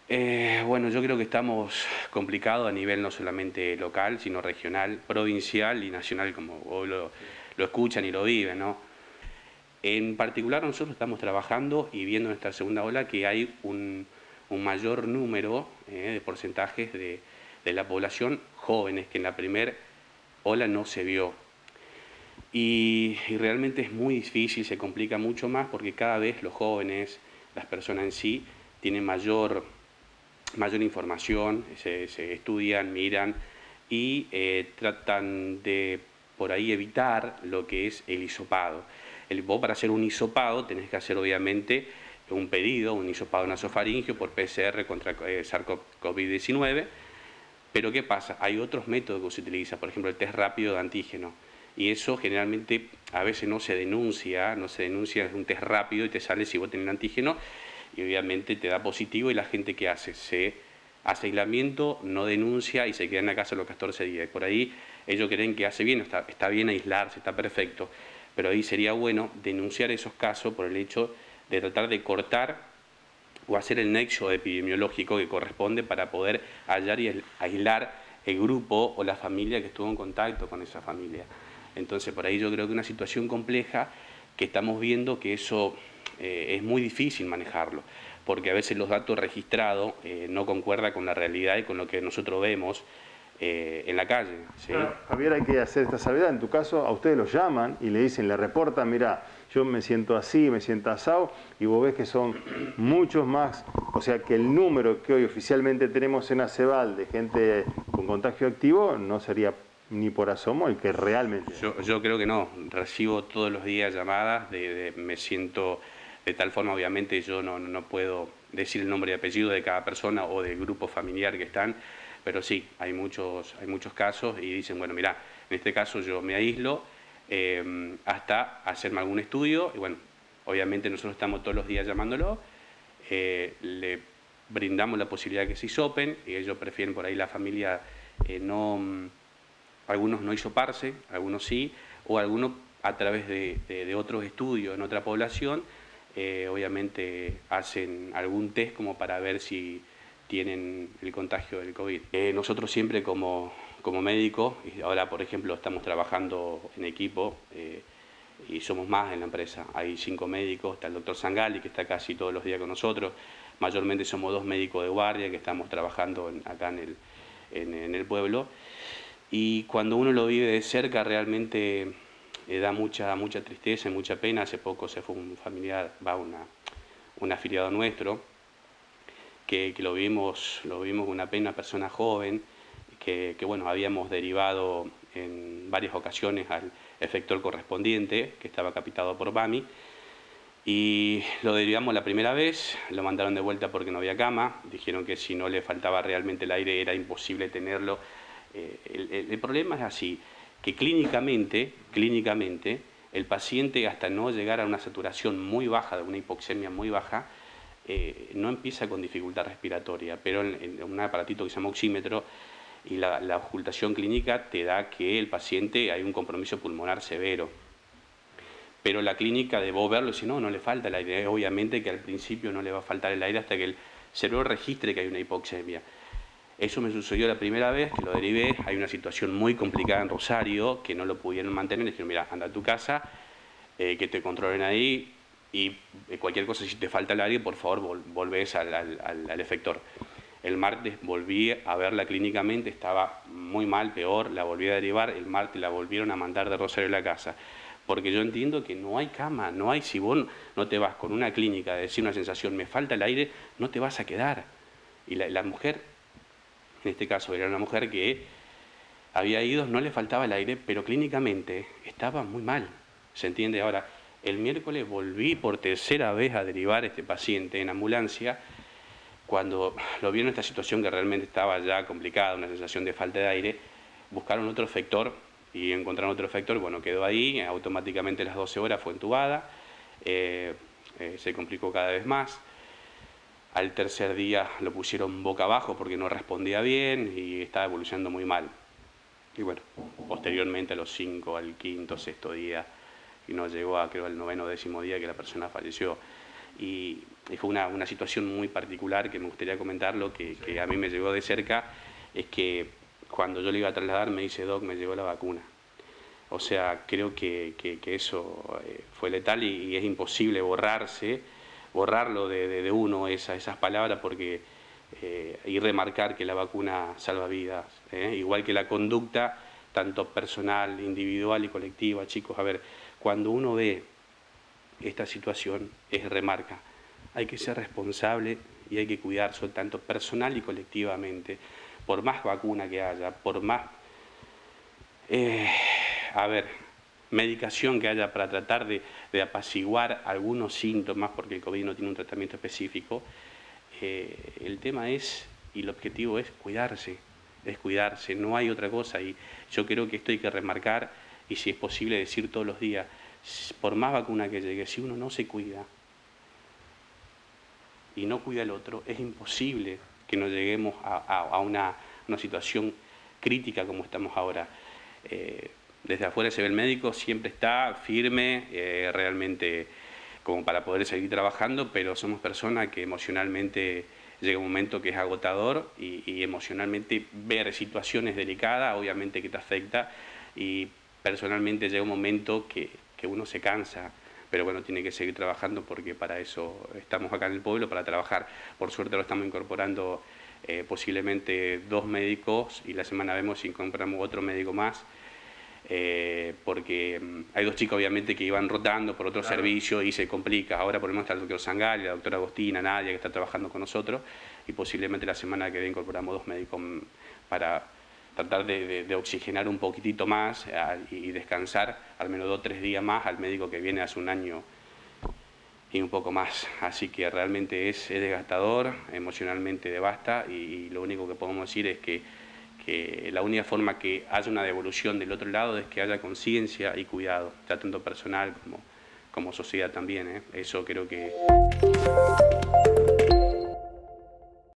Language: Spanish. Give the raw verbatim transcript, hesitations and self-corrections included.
Eh, bueno, yo creo que estamos complicados a nivel no solamente local, sino regional, provincial y nacional, como hoy lo, lo escuchan y lo viven, ¿no? En particular nosotros estamos trabajando y viendo en esta segunda ola que hay un, un mayor número eh, de porcentajes de, de la población jóvenes que en la primera ola no se vio. Y, y realmente es muy difícil, se complica mucho más porque cada vez los jóvenes, las personas en sí, tienen mayor mayor información, se, se estudian, miran y eh, tratan de por ahí evitar lo que es el hisopado. El, vos para hacer un hisopado tenés que hacer obviamente un pedido, un hisopado nasofaringeo por P C R contra eh, SARS CoV diecinueve, pero ¿qué pasa? Hay otros métodos que se utiliza, por ejemplo el test rápido de antígeno, y eso generalmente a veces no se denuncia, no se denuncia, es un test rápido y te sale si vos tenés antígeno, y obviamente te da positivo y la gente que hace, se hace aislamiento, no denuncia y se queda en la casa los catorce días. Por ahí ellos creen que hace bien, está, está bien aislarse, está perfecto, pero ahí sería bueno denunciar esos casos por el hecho de tratar de cortar o hacer el nexo epidemiológico que corresponde para poder hallar y aislar el grupo o la familia que estuvo en contacto con esa familia. Entonces, por ahí yo creo que una situación compleja que estamos viendo que eso eh, es muy difícil manejarlo, porque a veces los datos registrados eh, no concuerdan con la realidad y con lo que nosotros vemos eh, en la calle. ¿Sí? Claro, Javier, hay que hacer esta salvedad. En tu caso, a ustedes los llaman y le dicen, le reportan, mira, yo me siento así, me siento asado, y vos ves que son muchos más, o sea que el número que hoy oficialmente tenemos en ACEBAL de gente con contagio activo no sería ni por asomo el que realmente es. Yo, yo creo que no, recibo todos los días llamadas, de, de, me siento de tal forma, obviamente yo no, no puedo decir el nombre y apellido de cada persona o del grupo familiar que están, pero sí, hay muchos, hay muchos casos y dicen, bueno, mira, en este caso yo me aíslo eh, hasta hacerme algún estudio y bueno, obviamente nosotros estamos todos los días llamándolo, eh, le brindamos la posibilidad de que se hisopen y ellos prefieren por ahí la familia eh, no... Algunos no hisoparse, algunos sí, o algunos a través de, de, de otros estudios en otra población, eh, obviamente hacen algún test como para ver si tienen el contagio del COVID. Eh, nosotros siempre como, como médicos, y ahora por ejemplo estamos trabajando en equipo eh, y somos más en la empresa, hay cinco médicos, está el doctor Sangali que está casi todos los días con nosotros, mayormente somos dos médicos de guardia que estamos trabajando en, acá en el, en, en el pueblo. Y cuando uno lo vive de cerca realmente eh, da mucha, mucha tristeza y mucha pena. Hace poco se fue un familiar, va una, un afiliado nuestro, que, que lo vimos, lo vimos una pena, una persona joven, que, que bueno, habíamos derivado en varias ocasiones al efector correspondiente, que estaba capitado por BAMI, y lo derivamos la primera vez, lo mandaron de vuelta porque no había cama, dijeron que si no le faltaba realmente el aire era imposible tenerlo. Eh, el, el, el problema es así, que clínicamente, clínicamente, el paciente hasta no llegar a una saturación muy baja, de una hipoxemia muy baja, eh, no empieza con dificultad respiratoria, pero en, en un aparatito que se llama oxímetro y la, la ocultación clínica te da que el paciente hay un compromiso pulmonar severo. Pero la clínica de vos verlo y decir, no, no le falta el aire. Obviamente que al principio no le va a faltar el aire hasta que el cerebro registre que hay una hipoxemia. Eso me sucedió la primera vez que lo derivé. Hay una situación muy complicada en Rosario que no lo pudieron mantener. Dijeron, mira, anda a tu casa, eh, que te controlen ahí y cualquier cosa, si te falta el aire, por favor, vol volvés al, al, al, al efector. El martes volví a verla clínicamente, estaba muy mal, peor, la volví a derivar. El martes la volvieron a mandar de Rosario a la casa. Porque yo entiendo que no hay cama, no hay, si vos no te vas con una clínica a decir una sensación, me falta el aire, no te vas a quedar. Y la, la mujer, en este caso era una mujer que había ido, no le faltaba el aire, pero clínicamente estaba muy mal, ¿se entiende? Ahora, el miércoles volví por tercera vez a derivar a este paciente en ambulancia, cuando lo vieron en esta situación que realmente estaba ya complicada, una sensación de falta de aire, buscaron otro efector y encontraron otro efector, bueno, quedó ahí, automáticamente a las doce horas fue entubada, eh, eh, se complicó cada vez más. Al tercer día lo pusieron boca abajo porque no respondía bien y estaba evolucionando muy mal. Y bueno, posteriormente a los cinco, al quinto, sexto día, y no llegó a, creo, al noveno, décimo día que la persona falleció. Y y fue una, una situación muy particular que me gustaría comentarlo, que, que a mí me llegó de cerca, es que cuando yo le iba a trasladar me dice: Doc, me llegó la vacuna. O sea, creo que, que, que eso eh, fue letal y, y es imposible borrarse, borrarlo de, de, de uno esa, esas palabras, porque eh, y remarcar que la vacuna salva vidas, ¿eh? Igual que la conducta, tanto personal, individual y colectiva. Chicos, a ver, cuando uno ve esta situación, es remarca, hay que ser responsable y hay que cuidarse tanto personal y colectivamente, por más vacuna que haya, por más... Eh, a ver, medicación que haya para tratar de, de apaciguar algunos síntomas, porque el COVID no tiene un tratamiento específico, eh, el tema es, y el objetivo es cuidarse, es cuidarse, no hay otra cosa, y yo creo que esto hay que remarcar, y si es posible decir todos los días, por más vacuna que llegue, si uno no se cuida y no cuida al otro, es imposible que nos lleguemos a, a, a una, una situación crítica como estamos ahora. Eh, Desde afuera se ve el médico, siempre está firme, eh, realmente como para poder seguir trabajando, pero somos personas que emocionalmente llega un momento que es agotador y, y emocionalmente ver situaciones delicadas, obviamente que te afecta, y personalmente llega un momento que, que uno se cansa, pero bueno, tiene que seguir trabajando porque para eso estamos acá en el pueblo, para trabajar. Por suerte lo estamos incorporando eh, posiblemente dos médicos y la semana vemos si incorporamos otro médico más. Eh, porque hay dos chicos obviamente que iban rotando por otro claro. servicio y se complica. Ahora por lo menos está el doctor Sangal, la doctora Agostina, Nadia, que está trabajando con nosotros, y posiblemente la semana que viene incorporamos dos médicos para tratar de, de, de oxigenar un poquitito más a, y descansar al menos dos o tres días más al médico que viene hace un año y un poco más. Así que realmente es, es desgastador, emocionalmente devasta, y, y lo único que podemos decir es que que la única forma que haya una devolución del otro lado es que haya conciencia y cuidado, ya tanto personal como, como sociedad también, ¿eh? Eso creo que...